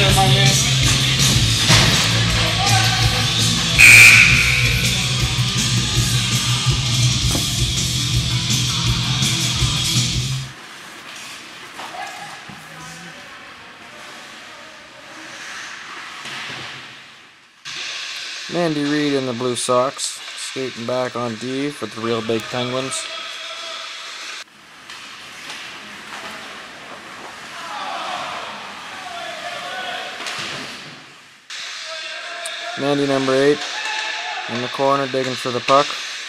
there, my man. Mandy Reed in the Blue Sox, skating back on D for the Real Big Penguins. Mandy number 8 in the corner digging for the puck.